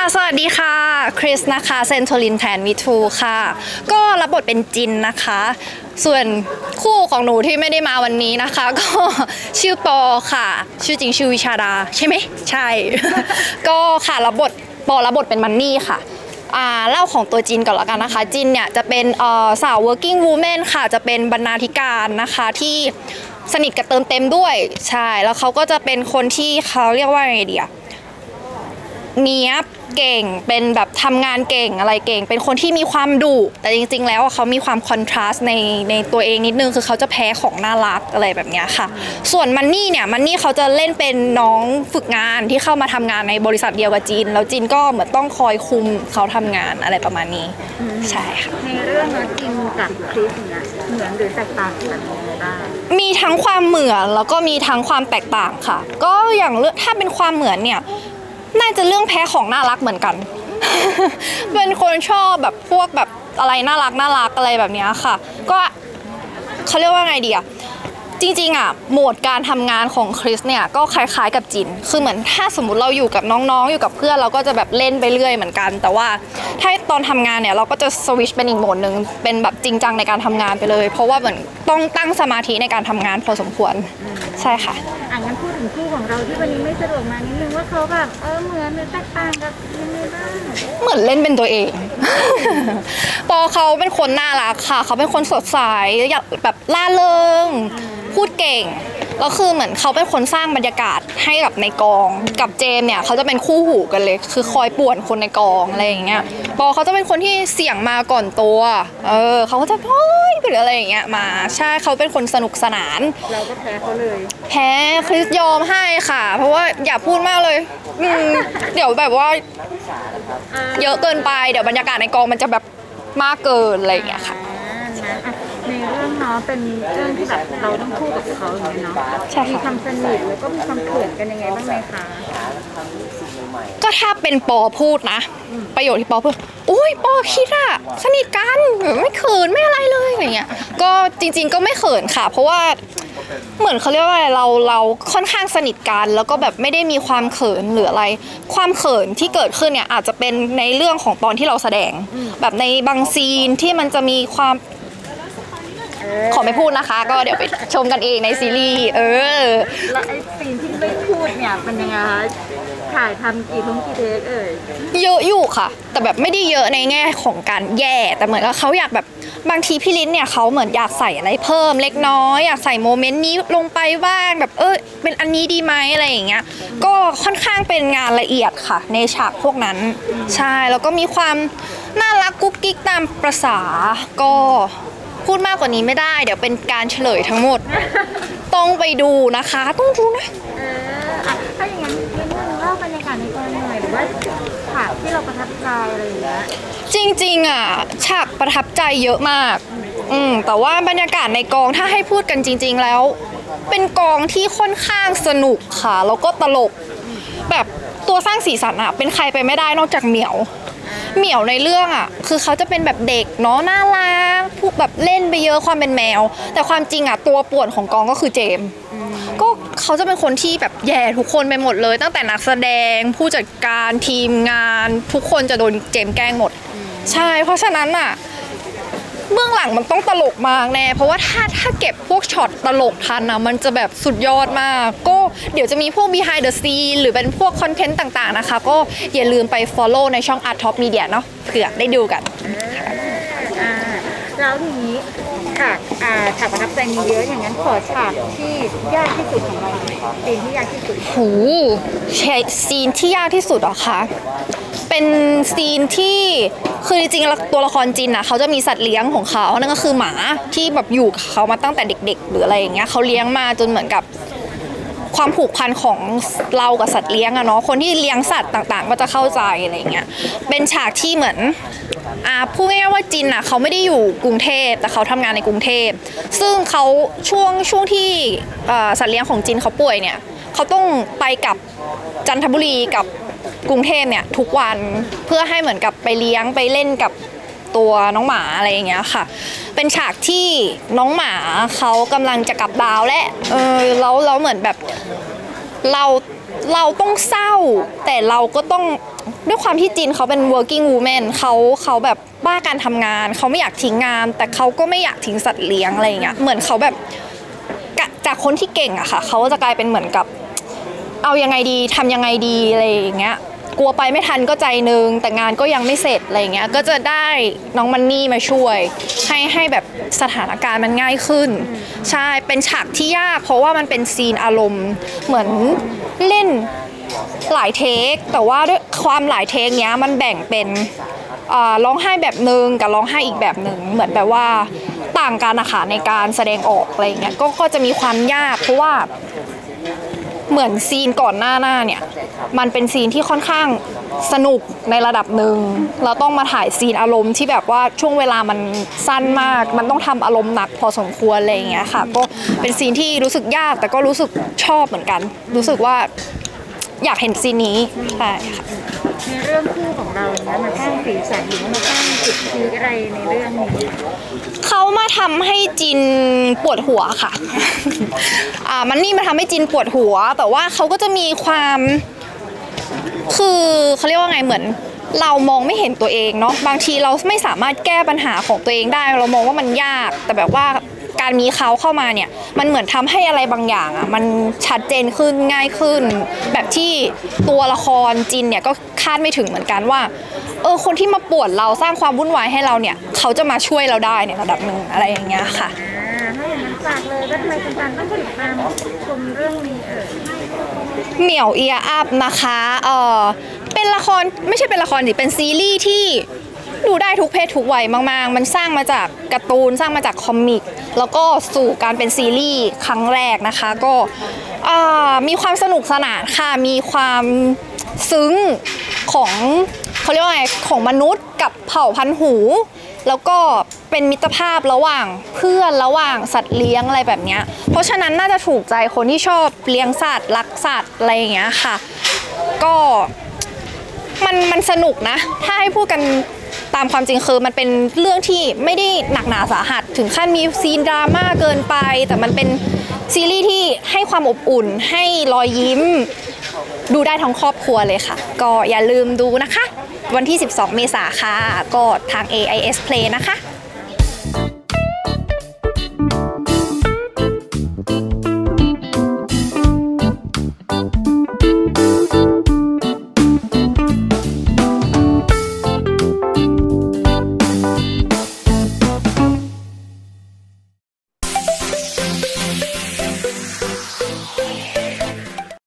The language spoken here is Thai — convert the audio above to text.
สวัสดีค่ะคริสนะคะเซนโทลินแทนวิทูค่ะก็รับบทเป็นจินนะคะส่วนคู่ของหนูที่ไม่ได้มาวันนี้นะคะก็ชื่อปอค่ะชื่อจริงชื่อวิชาดาใช่ไหมใช่ ก็ค่ะปอรับบทเป็นมันนี่ค่ะเล่าของตัวจินก่อนละกันนะคะจินเนี่ยจะเป็นสาว working woman ค่ะจะเป็นบรรณาธิการนะคะที่สนิทกับเติมเต็มด้วยใช่แล้วเขาก็จะเป็นคนที่เขาเรียกว่าไงดีอะเนี้ยบเก่งเป็นแบบทำงานเก่งอะไรเก่งเป็นคนที่มีความดุแต่จริงๆแล้วเขามีความคอนทราสต์ในตัวเองนิดนึงคือเขาจะแพ้ของน่ารักอะไรแบบนี้ค่ะส่วนมันนี่เขาจะเล่นเป็นน้องฝึกงานที่เข้ามาทำงานในบริษัทเดียวกับจีนแล้วจีนก็เหมือนต้องคอยคุมเขาทำงานอะไรประมาณนี้ใช่ค่ะในเรื่องน้องจินกับคริสเนี่ยเหมือนหรือแตกต่างกันยังไงบ้างมีทั้งความเหมือนแล้วก็มีทั้งความแตกต่างค่ะก็อย่างเรื่องถ้าเป็นความเหมือนเนี่ยน่าจะเรื่องแพ้ของน่ารักเหมือนกัน เป็นคนชอบแบบพวกแบบอะไรน่ารักอะไรแบบนี้ค่ะก็เขาเรียกว่าไงดีอะจริงๆอะโหมดการทำงานของคริสเนี่ยก็คล้ายๆกับจินคือเหมือนถ้าสมมุติเราอยู่กับน้องๆอยู่กับเพื่อนเราก็จะแบบเล่นไปเรื่อยเหมือนกันแต่ว่าถ้าตอนทำงานเนี่ยเราก็จะสวิตช์เป็นอีกโหมดหนึ่งเป็นแบบจริงจังในการทำงานไปเลยเพราะว่าเหมือนต้องตั้งสมาธิในการทำงานพอสมควรใช่ค่ะงั้นพูดถึงคู่ของเราที่วันนี้ไม่สะดวกมานิดนึงว่าเขาแบบเหมือนหรือแตกต่างกับยังไงบ้างเหมือนเล่นเป็นตัวเอง ปอเขาเป็นคนน่ารักค่ะเขาเป็นคนสดใสอยากแบบล่าเริงพูดเก่งแล้วคือเหมือนเขาเป็นคนสร้างบรรยากาศให้กับในกองกับเจมเนี่ยเขาจะเป็นคู่หูกันเลยคือคอยป่วนคนในกองอะไรอย่างเงี้ยปอเขาจะเป็นคนที่เสี่ยงมาก่อนตัวเขาก็จะเฮ้ยหรืออะไรอย่างเงี้ยมาใช่เขาเป็นคนสนุกสนานเราก็แพ้เขาเลยแพ้คริสยอมให้ค่ะเพราะว่าอย่าพูดมากเลยเดี๋ยวแบบว่าเยอะเกินไปเดี๋ยวบรรยากาศในกองมันจะแบบมากเกินอะไรอย่างเงี้ยค่ะในเรื่องเนาะเป็นเรื่องที่แบบเราต้องคู่กับเขาอย่างนี้เนาะมีความสนิทแล้วก็มีความเขินกันยังไงบ้างไหมคะก็ถ้าเป็นปอพูดนะประโยชน์ที่ปอพูดอุ้ยปอคิดอะสนิทกันไม่เขินไม่อะไรเลยอะไรเงี้ยก็จริงๆก็ไม่เขินค่ะเพราะว่าเหมือนเขาเรียกว่าเราค่อนข้างสนิทกันแล้วก็แบบไม่ได้มีความเขินหรืออะไรความเขินที่เกิดขึ้นเนี่ยอาจจะเป็นในเรื่องของตอนที่เราแสดงแบบในบางซีนที่มันจะมีความขอไม่พูดนะคะก็เดี๋ยวไปชมกันเองในซีรีส์แล้วไอ้ซีนที่ไม่พูดเนี่ยเป็นยังไงคะถ่ายทำกี่เทคเยอะอยู่ค่ะแต่แบบไม่ได้เยอะในแง่ของการแย่แต่เหมือนกับเขาอยากแบบบางทีพี่ลิ้นเนี่ยเขาเหมือนอยากใส่อะไรเพิ่มเล็กน้อยอยากใส่โมเมนต์นี้ลงไปบ้างแบบเป็นอันนี้ดีไหมอะไรอย่างเงี้ยก็ค่อนข้างเป็นงานละเอียดค่ะในฉากพวกนั้นใช่แล้วก็มีความน่ารักกุ๊กกิ๊กตามประสาก็พูดมากกว่านี้ไม่ได้เดี๋ยวเป็นการเฉลยทั้งหมดต้องไปดูนะคะต้องดูนะถ้าอย่างนั้นนิดนึงเล่าบรรยากาศในกองหน่อยหรือว่าฉากที่เราประทับใจอะไรอย่างเงี้ยจริงๆอ่ะฉากประทับใจเยอะมากแต่ว่าบรรยากาศในกองถ้าให้พูดกันจริงๆแล้วเป็นกองที่ค่อนข้างสนุกค่ะแล้วก็ตลกแบบตัวสร้างสีสันอ่ะเป็นใครไปไม่ได้นอกจากเหมียวในเรื่องอ่ะคือเขาจะเป็นแบบเด็กเนาะน่ารักพวกแบบเล่นไปเยอะความเป็นแมวแต่ความจริงอ่ะตัวป่วนของกองก็คือเจมก็เขาจะเป็นคนที่แบบแย่ทุกคนไปหมดเลยตั้งแต่นักแสดงผู้จัดการทีมงานทุกคนจะโดนเจมแกล้งหมดใช่เพราะฉะนั้นอ่ะเบื้องหลังมันต้องตลกมากแน่เพราะว่าถ้าเก็บพวกช็อตตลกทันนะมันจะแบบสุดยอดมากก็เดี๋ยวจะมีพวก behind the scene หรือเป็นพวกคอนเทนต์ต่างๆนะคะก็อย่าลืมไป follow ในช่อง Art Top Media เนาะเผื่อได้ดูกันแล้วทีนี้ฉากประทับใจมีเยอะอย่างนั้นขอฉากที่ยากที่สุดของเราซีนที่ยากที่สุดซีนที่ยากที่สุดเหรอคะเป็นซีนที่คือจริงๆตัวละครจินนะเขาจะมีสัตว์เลี้ยงของเขานั่นก็คือหมาที่แบบอยู่กับเขามาตั้งแต่เด็กๆหรืออะไรอย่างเงี้ยเขาเลี้ยงมาจนเหมือนกับความผูกพันของเรากับสัตว์เลี้ยงอะเนาะคนที่เลี้ยงสัตว์ต่างๆก็จะเข้าใจอะไรอย่างเงี้ยเป็นฉากที่เหมือนพูดง่ายๆว่าจินอะเขาไม่ได้อยู่กรุงเทพแต่เขาทำงานในกรุงเทพซึ่งเขาช่วงที่สัตว์เลี้ยงของจินเขาป่วยเนี่ยเขาต้องไปกับจันทบุรีกับกรุงเทพเนี่ยทุกวันเพื่อให้เหมือนกับไปเลี้ยงไปเล่นกับตัวน้องหมาอะไรอย่างเงี้ยค่ะเป็นฉากที่น้องหมาเขากำลังจะกลับดาวและแล้วเหมือนแบบเราเราต้องเศร้าแต่เราก็ต้องด้วยความที่จินเขาเป็น working woman เขาแบบบ้าการทำงานเขาไม่อยากทิ้งงานแต่เขาก็ไม่อยากทิ้งสัตว์เลี้ยงอะไรอย่างเงี้ยเหมือนเขาแบบจากคนที่เก่งอะค่ะเขาจะกลายเป็นเหมือนกับเอายังไงดีทำยังไงดีอะไรอย่างเงี้ยกลัวไปไม่ทันก็ใจนึงแต่งานก็ยังไม่เสร็จอะไรอย่างเงี้ยก็จะได้น้องมันนี่มาช่วยให้แบบสถานการณ์มันง่ายขึ้นใช่เป็นฉากที่ยากเพราะว่ามันเป็นซีนอารมณ์เหมือนเล่นหลายเทคแต่ว่าด้วยความหลายเทคเนี้ยมันแบ่งเป็นร้องไห้แบบนึงกับร้องไห้อีกแบบหนึ่งเหมือนแบบว่าต่างกันนะคะในการแสดงออกอะไรอย่างเงี้ยก็จะมีความยากเพราะว่าเหมือนซีนก่อนหน้าเนี่ยมันเป็นซีนที่ค่อนข้างสนุกในระดับหนึ่งเราต้องมาถ่ายซีนอารมณ์ที่แบบว่าช่วงเวลามันสั้นมากมันต้องทำอารมณ์หนักพอสมควรอะไรอย่างเงี้ยค่ะก็เป็นซีนที่รู้สึกยากแต่ก็รู้สึกชอบเหมือนกันรู้สึกว่าอยากเห็นซีนนี้ใช่ค่ะในเรื่องคู่ของเราเนี่ยมันสร้างสีสันหรือว่ามันสร้างจุดพีคอะไรในเรื่องนี้เขามาทำให้จินปวดหัวค่ะ มันนี่มาทำให้จินปวดหัวแต่ว่าเขาก็จะมีความคือเขาเรียกว่าไงเหมือนเรามองไม่เห็นตัวเองเนาะบางทีเราไม่สามารถแก้ปัญหาของตัวเองได้เรามองว่ามันยากแต่แบบว่าการมีเขาเข้ามาเนี่ยมันเหมือนทำให้อะไรบางอย่างอ่ะมันชัดเจนขึ้นง่ายขึ้นแบบที่ตัวละครจินเนี่ยก็คาดไม่ถึงเหมือนกันว่าคนที่มาป่วนเราสร้างความวุ่นวายให้เราเนี่ยเขาจะมาช่วยเราได้ในระดับหนึ่งอะไรอย่างเงี้ยค่ะถ้าอย่างนั้นฝากเลยว่าทำไมคุณตันต้องติดตามชมเรื่องนี้เหมี่ยวเอียอัพนะคะเป็นละครไม่ใช่เป็นละครสิเป็นซีรีส์ที่ดูได้ทุกเพศทุกวัยมากๆมันสร้างมาจากการ์ตูนสร้างมาจากคอมิกแล้วก็สู่การเป็นซีรีส์ครั้งแรกนะคะก็มีความสนุกสนานค่ะมีความซึ้งของเขาเรียกว่าไงของมนุษย์กับเผ่าพันธุ์หูแล้วก็เป็นมิตรภาพระหว่างเพื่อนระหว่างสัตว์เลี้ยงอะไรแบบนี้เพราะฉะนั้นน่าจะถูกใจคนที่ชอบเลี้ยงสัตว์รักสัตว์อะไรอย่างเงี้ยค่ะก็มันสนุกนะถ้าให้พูดกันตามความจริงคือมันเป็นเรื่องที่ไม่ได้หนักหนาสาหัสถึงขั้นมีซีนดราม่าเกินไปแต่มันเป็นซีรีส์ที่ให้ความอบอุ่นให้รอยยิ้มดูได้ทั้งครอบครัวเลยค่ะก็อย่าลืมดูนะคะวันที่12 เมษายนค่ะก็ทาง AIS Play นะคะ